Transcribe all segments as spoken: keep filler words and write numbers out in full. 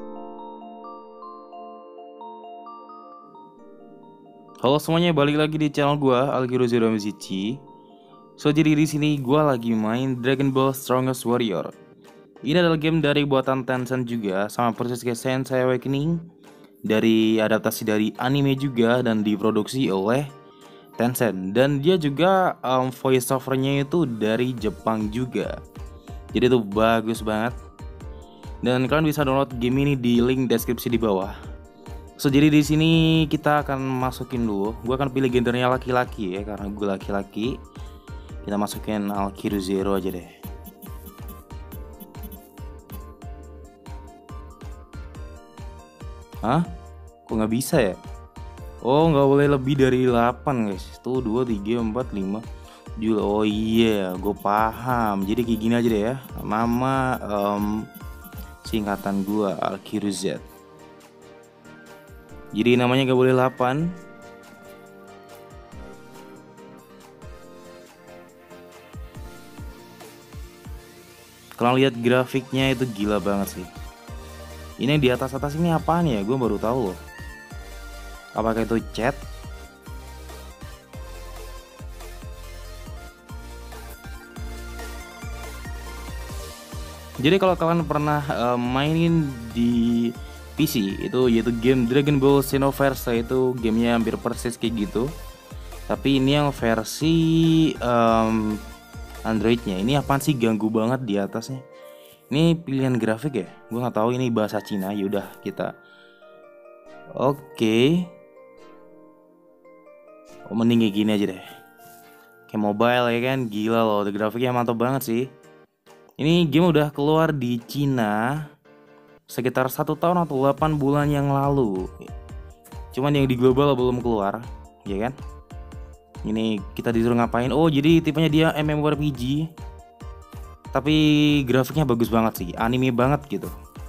Halo semuanya, balik lagi di channel gua Algiro Zero Mizichi. So jadi di sini gua lagi main Dragon Ball Strongest Warrior. Ini adalah game dari buatan Tencent juga, sama persis kayak Sensei Awakening, dari adaptasi dari anime juga dan diproduksi oleh Tencent. Dan dia juga um, voice overnya itu dari Jepang juga. Jadi itu bagus banget. Dan kalian bisa download game ini di link deskripsi di bawah. So jadi di sini kita akan masukin dulu. Gue akan pilih gendernya laki-laki ya, karena gue laki-laki. Kita masukin Alkiru Zero aja deh. Hah? Kok nggak bisa ya? Oh, nggak boleh lebih dari delapan guys. Tuh dua, tiga, empat, lima. Oh iya, gue paham. Jadi kayak gini aja deh ya. Mama um, singkatan gue Alkiru Z. Jadi namanya gak boleh delapan. Kalau lihat grafiknya itu gila banget sih. Ini yang di atas-atas ini apaan ya? Gue baru tahu loh. Apakah itu chat? Jadi kalau kalian pernah uh, mainin di P C itu yaitu game Dragon Ball Xenoverse, itu gamenya hampir persis kayak gitu. Tapi ini yang versi um, Androidnya. Ini apaan sih, ganggu banget di atasnya. Ini pilihan grafik ya? Gue nggak tahu ini bahasa Cina. Yaudah kita. Oke. Oh, mending kayak gini aja deh. Kayak mobile ya kan, gila loh. Grafiknya mantap banget sih. Ini game udah keluar di Cina sekitar satu tahun atau delapan bulan yang lalu. Cuman yang di global belum keluar, ya kan? Ini kita disuruh ngapain? Oh, jadi tipenya dia MMORPG. Tapi grafiknya bagus banget sih, anime banget gitu.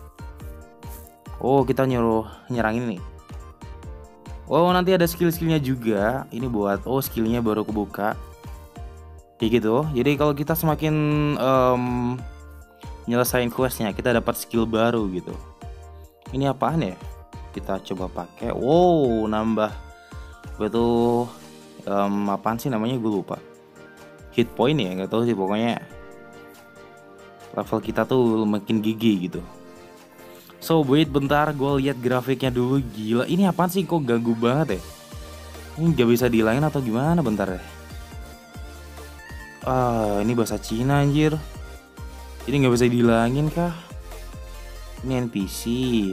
Oh, kita nyuruh nyerang ini nih. Oh, nanti ada skill-skillnya juga. Ini buat, oh skillnya baru kebuka. Kayak gitu. Jadi kalau kita semakin um, nyelesain questnya, kita dapat skill baru gitu. Ini apaan ya? Kita coba pakai. Wow, nambah. Gue tuh um, apaan sih namanya, gue lupa. Hit point ya, nggak tahu sih, pokoknya level kita tuh makin gigi gitu. So wait bentar, gue lihat grafiknya dulu. Gila, ini apaan sih, kok ganggu banget ya? Ini nggak bisa dihilangin atau gimana? Bentar deh. Ah, ini bahasa Cina anjir. Ini nggak bisa dihilangin kah? Ini N P C.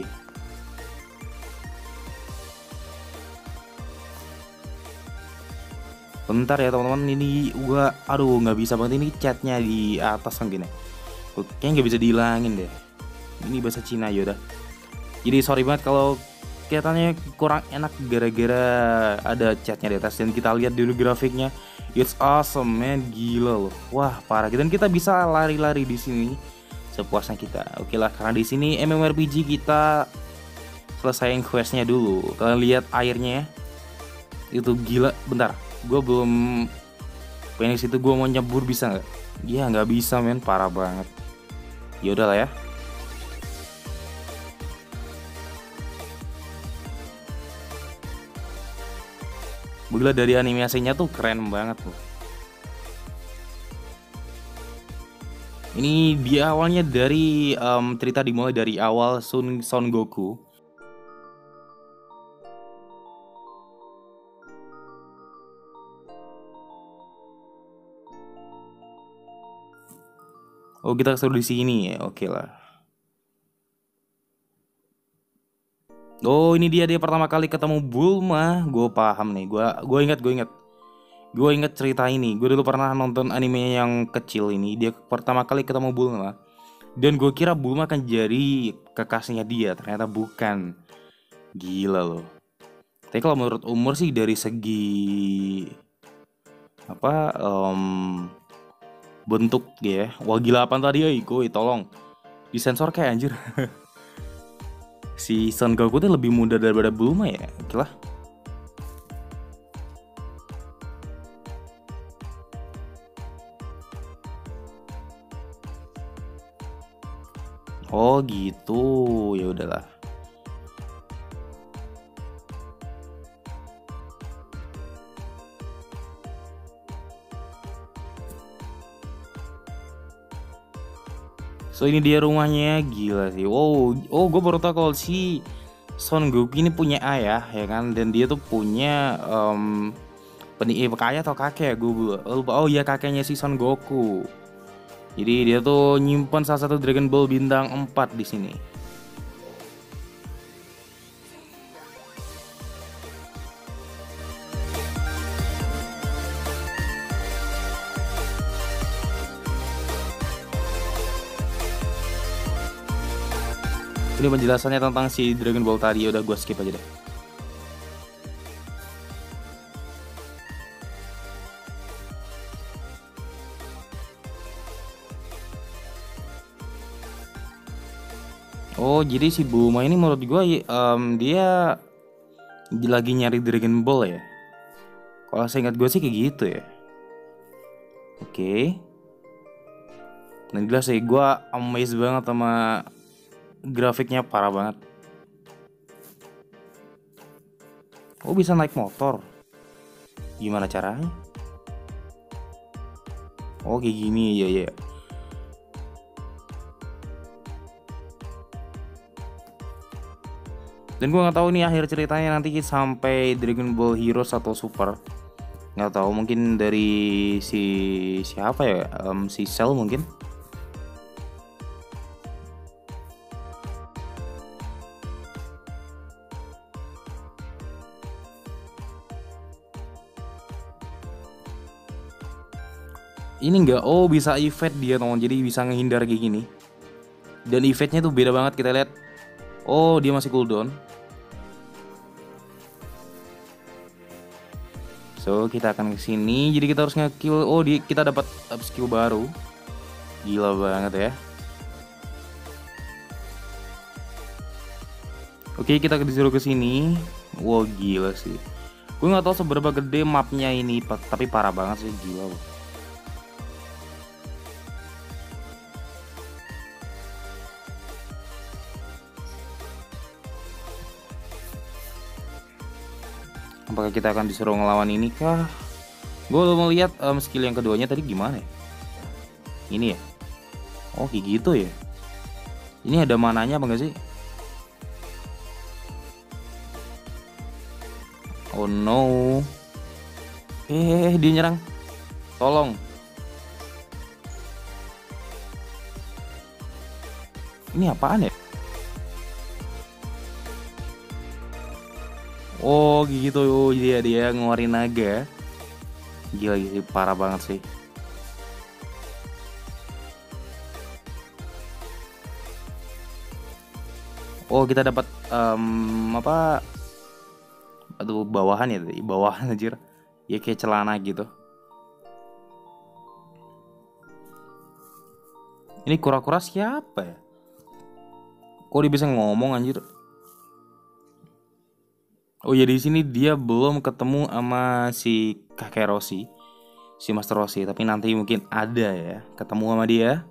Bentar ya teman-teman, ini gua, aduh nggak bisa banget, ini chatnya di atas kan gini. Kayaknya nggak bisa dihilangin deh. Ini bahasa Cina yaudah. Jadi sorry banget kalau kelihatannya kurang enak gara-gara ada chatnya di atas. Dan kita lihat dulu grafiknya. It's awesome man, gila loh. Wah parah. Dan kita bisa lari-lari di sini sepuasnya kita. Oke lah, karena di sini MMORPG kita selesaiin questnya dulu. Kalian lihat airnya ya, itu gila. Bentar, gue belum Phoenix itu gue mau nyebur bisa nggak? Iya nggak bisa men, parah banget. Ya udahlah ya. Gila, dari animasinya tuh keren banget tuh. Ini dia awalnya dari um, cerita dimulai dari awal Sun Son Goku. Oh, kita kesuruh di sini ya, oke lah. Oh, ini dia dia pertama kali ketemu Bulma. Gue paham nih, gue gue ingat gue ingat. Gue inget cerita ini. Gue dulu pernah nonton anime yang kecil ini. Dia pertama kali ketemu Bulma. Dan gue kira Bulma akan jadi kekasihnya dia. Ternyata bukan. Gila loh. Tapi kalau menurut umur sih dari segi apa um, bentuk ya. Wah gila apaan tadi ya Iko, tolong disensor kayak anjir. Si Son Goku tuh lebih muda daripada Bulma ya. Gila. Oh gitu, ya udahlah. So ini dia rumahnya, gila sih. Wow, oh gue baru tahu kalau si Son Goku ini punya ayah ya kan, dan dia tuh punya um, penikah ayah atau kakek ya, gue lupa. Oh iya, kakeknya si Son Goku. Jadi dia tuh nyimpan salah satu Dragon Ball bintang empat di sini. Ini penjelasannya tentang si Dragon Ball tadi, udah gue skip aja deh. Oh jadi si Bulma ini menurut gue um, dia lagi nyari Dragon Ball ya. Kalau saya ingat gue sih kayak gitu ya. Oke. Okay. Dan jelas sih gue amazed banget sama grafiknya, parah banget. Oh bisa naik motor. Gimana caranya? Oh kayak gini ya ya. Dan gue nggak tahu nih akhir ceritanya nanti sampai Dragon Ball Heroes atau Super. Nggak tahu, mungkin dari si siapa ya, um, si Cell mungkin. Ini enggak, oh bisa evade dia teman, jadi bisa ngehindar kayak gini. Dan evade-nya tuh beda banget, kita lihat. Oh dia masih cooldown. So kita akan ke sini, jadi kita harus nge-kill. Oh di, kita dapat up skill baru. Gila banget ya. Oke kita disuruh ke sini. Wow gila sih. Gue nggak tahu seberapa gede mapnya ini, tapi parah banget sih, gila loh. Apakah kita akan disuruh ngelawan ini kah? Gue belum melihat um, skill yang keduanya tadi gimana ya? Ini ya? Oh kayak gitu ya? Ini ada mananya apa enggak sih? Oh no. Eh dia nyerang. Tolong. Ini apaan ya? Oh gitu, oh, dia dia ngeluarin naga. Gila gitu, parah banget sih. Oh kita dapat um, apa? Aduh bawahan ya tadi, bawahan anjir. Ya kayak celana gitu. Ini kura-kura siapa ya? Kok dia bisa ngomong anjir? Oh ya di sini dia belum ketemu sama si kakek Rossi, si Master Rossi, tapi nanti mungkin ada ya ketemu sama dia.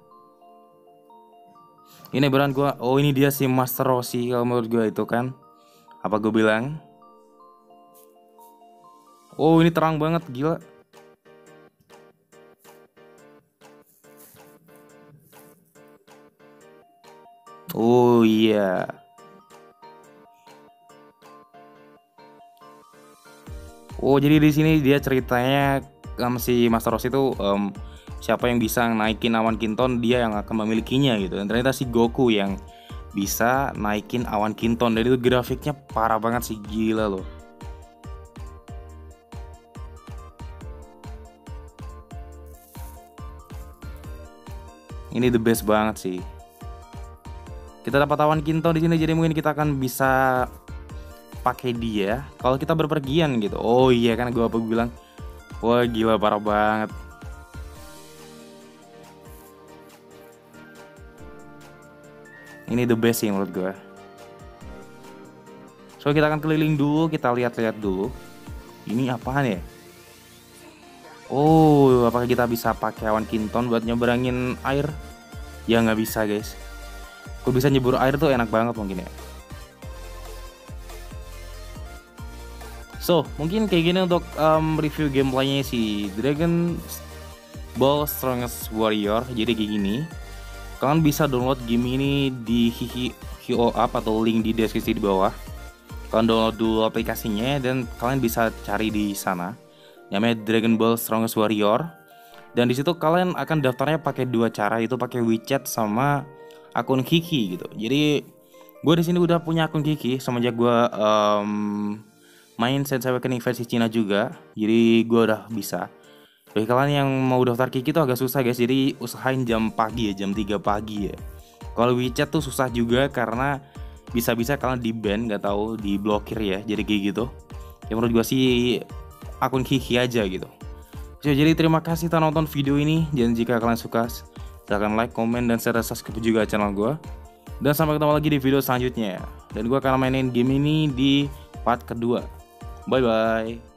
Ini beneran gue, oh ini dia si Master Rossi kalau menurut gue itu kan. Apa gue bilang? Oh ini terang banget, gila. Oh iya. Oh jadi di sini dia ceritanya um, si Master Rossi itu um, siapa yang bisa naikin awan kinton, dia yang akan memilikinya gitu. Dan ternyata si Goku yang bisa naikin awan kinton. Dan itu grafiknya parah banget sih, gila loh. Ini the best banget sih. Kita dapat awan kinton di sini, jadi mungkin kita akan bisa pakai dia kalau kita berpergian gitu. Oh iya kan gue apa bilang. Wah gila parah banget. Ini the best sih menurut gue. So kita akan keliling dulu, kita lihat-lihat dulu. Ini apaan ya? Oh apakah kita bisa pakai awan kinton buat nyeberangin air? Ya nggak bisa guys. Kalau bisa nyebur air tuh enak banget mungkin ya. So, mungkin kayak gini untuk um, review gameplaynya si Dragon Ball Strongest Warrior. Jadi kayak gini. Kalian bisa download game ini di Hihi Hio Up atau link di deskripsi di bawah. Kalian download dulu aplikasinya dan kalian bisa cari di sana. Namanya Dragon Ball Strongest Warrior. Dan di situ kalian akan daftarnya pakai dua cara, itu pakai WeChat sama akun Kiki gitu. Jadi gue di sini udah punya akun Kiki semenjak gue um, main Sensei Awakening versi Cina juga. Jadi gue udah bisa. Bagi kalian yang mau daftar Kiki tuh agak susah guys. Jadi usahain jam pagi ya, jam tiga pagi ya. Kalau WeChat tuh susah juga karena bisa-bisa kalian di ban, nggak tahu diblokir ya. Jadi kayak gitu. Ya menurut gue sih akun Kiki aja gitu. So, jadi terima kasih telah nonton video ini. Dan jika kalian suka, silahkan like, komen, dan share, subscribe juga channel gue. Dan sampai ketemu lagi di video selanjutnya. Dan gue akan mainin game ini di part kedua. Bye bye.